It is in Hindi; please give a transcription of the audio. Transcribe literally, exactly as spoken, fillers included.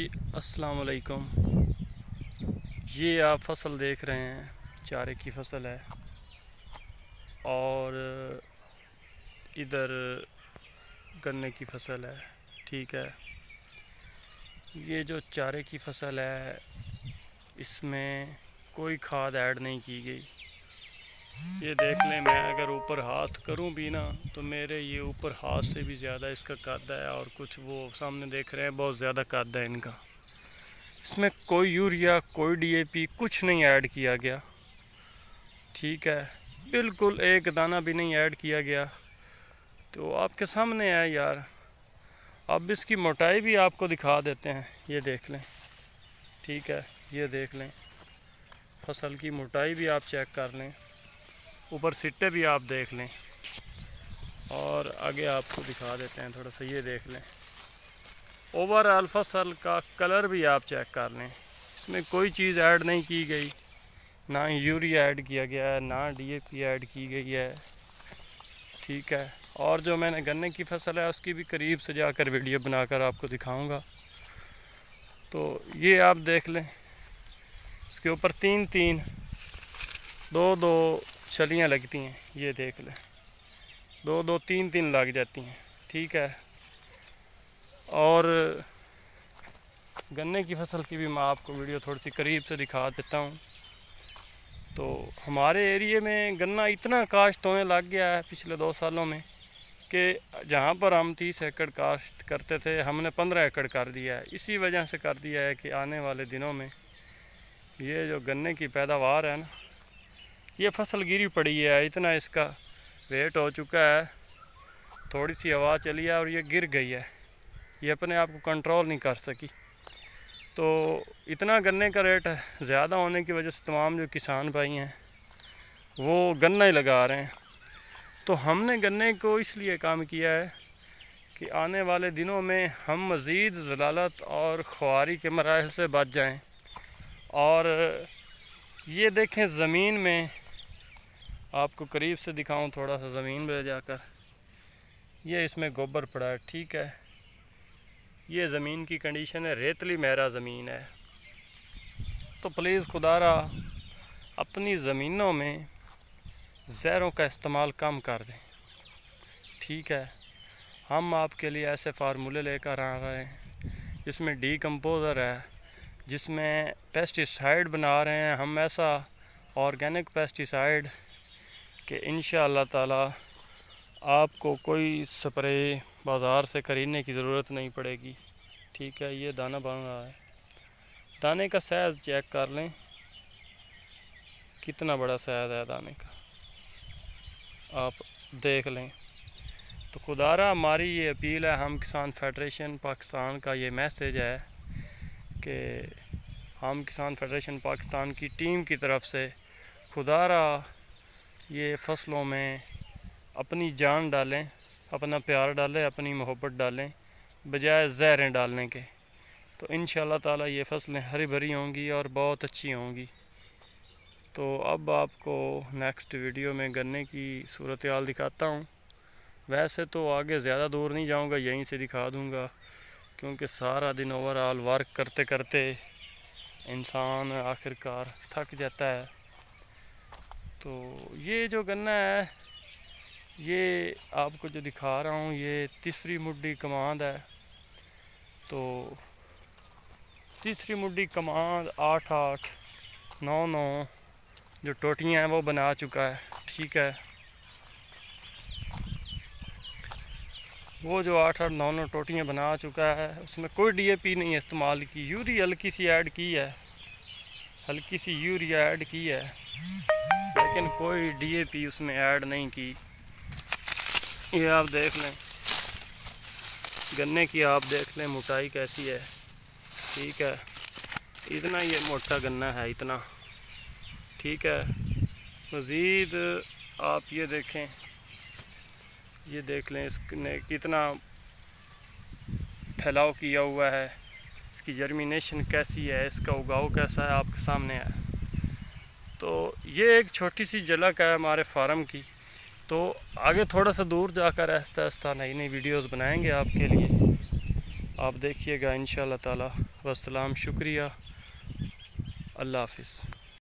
अस्सलाम वालेकुम। ये आप फसल देख रहे हैं, चारे की फसल है और इधर गन्ने की फसल है। ठीक है, ये जो चारे की फसल है इसमें कोई खाद ऐड नहीं की गई। ये देख लें, मैं अगर ऊपर हाथ करूं भी ना तो मेरे ये ऊपर हाथ से भी ज़्यादा इसका कद है और कुछ वो सामने देख रहे हैं बहुत ज़्यादा कद है इनका। इसमें कोई यूरिया कोई डीएपी कुछ नहीं ऐड किया गया। ठीक है, बिल्कुल एक दाना भी नहीं ऐड किया गया। तो आपके सामने है यार। अब इसकी मोटाई भी आपको दिखा देते हैं, ये देख लें। ठीक है, ये देख लें, फसल की मोटाई भी आप चेक कर लें, ऊपर सिट्टे भी आप देख लें और आगे आपको दिखा देते हैं थोड़ा सा। ये देख लें, ओवरऑल फसल का कलर भी आप चेक कर लें। इसमें कोई चीज़ ऐड नहीं की गई, ना यूरिया ऐड किया गया है, ना डीएपी ऐड की गई है। ठीक है, और जो मैंने गन्ने की फसल है उसकी भी करीब से जाकर वीडियो बनाकर आपको दिखाऊंगा। तो ये आप देख लें, इसके ऊपर तीन तीन दो दो छलियाँ लगती हैं। ये देख लें, दो दो तीन तीन लग जाती हैं। ठीक है, और गन्ने की फसल की भी मैं आपको वीडियो थोड़ी सी करीब से दिखा देता हूँ। तो हमारे एरिए में गन्ना इतना काश्त होने लग गया है पिछले दो सालों में कि जहाँ पर हम तीस एकड़ काश्त करते थे हमने पंद्रह एकड़ कर दिया है। इसी वजह से कर दिया है कि आने वाले दिनों में ये जो गन्ने की पैदावार है ना, ये फसल गिरी पड़ी है, इतना इसका वेट हो चुका है। थोड़ी सी हवा चली है और ये गिर गई है, ये अपने आप को कंट्रोल नहीं कर सकी। तो इतना गन्ने का रेट ज़्यादा होने की वजह से तमाम जो किसान भाई हैं वो गन्ना ही लगा रहे हैं। तो हमने गन्ने को इसलिए काम किया है कि आने वाले दिनों में हम मज़ीद ज़लालत और ख्वारी के मराहल से बच जाएं। और ये देखें, ज़मीन में आपको करीब से दिखाऊं थोड़ा सा, ज़मीन में जाकर, ये इसमें गोबर पड़ा है। ठीक है, ये ज़मीन की कंडीशन है, रेतली महरा ज़मीन है। तो प्लीज़ खुदारा अपनी ज़मीनों में ज़हरों का इस्तेमाल कम कर दें। ठीक है, हम आपके लिए ऐसे फार्मूले लेकर आ रहे हैं जिसमें डीकम्पोज़र है, जिसमें पेस्टिसाइड बना रहे हैं हम, ऐसा ऑर्गेनिक पेस्टिसाइड कि इंशाअल्लाह ताला आपको कोई स्प्रे बाज़ार से ख़रीदने की ज़रूरत नहीं पड़ेगी। ठीक है, ये दाना बन रहा है, दाने का साइज़ चेक कर लें, कितना बड़ा साइज़ है दाने का, आप देख लें। तो खुदारा हमारी ये अपील है, हम किसान फेडरेशन पाकिस्तान का ये मैसेज है कि हम किसान फेडरेशन पाकिस्तान की टीम की तरफ से खुदारा ये फसलों में अपनी जान डालें, अपना प्यार डालें, अपनी मोहब्बत डालें बजाय ज़हरें डालने के। तो इंशाअल्लाह ताला ये फसलें हरी भरी होंगी और बहुत अच्छी होंगी। तो अब आपको नेक्स्ट वीडियो में गन्ने की सूरत हाल दिखाता हूँ। वैसे तो आगे ज़्यादा दूर नहीं जाऊँगा, यहीं से दिखा दूँगा, क्योंकि सारा दिन ओवरऑल वर्क करते करते इंसान आखिरकार थक जाता है। तो ये जो गन्ना है, ये आपको जो दिखा रहा हूँ, ये तीसरी मुड्डी कमांद है। तो तीसरी मुड्डी कमांद आठ आठ नौ नौ जो टोटियाँ हैं वो बना चुका है। ठीक है, वो जो आठ आठ नौ नौ टोटियाँ बना चुका है उसमें कोई डीएपी नहीं इस्तेमाल की, यूरिया हल्की सी ऐड की है, हल्की सी यूरिया ऐड की है, लेकिन कोई डीएपी उसमें ऐड नहीं की। ये आप देख लें, गन्ने की आप देख लें मोटाई कैसी है। ठीक है, इतना ये मोटा गन्ना है, इतना। ठीक है, मज़ीद आप ये देखें, ये देख लें इसने कितना फैलाव किया हुआ है, इसकी जर्मिनेशन कैसी है, इसका उगाव कैसा है, आपके सामने है। तो ये एक छोटी सी झलक है हमारे फार्म की। तो आगे थोड़ा सा दूर जाकर आहिस्ता आहिस्ता नई नई वीडियोस बनाएंगे आपके लिए। आप देखिएगा इंशाअल्लाह ताला। वस्सलाम, शुक्रिया, अल्लाह हाफिज़।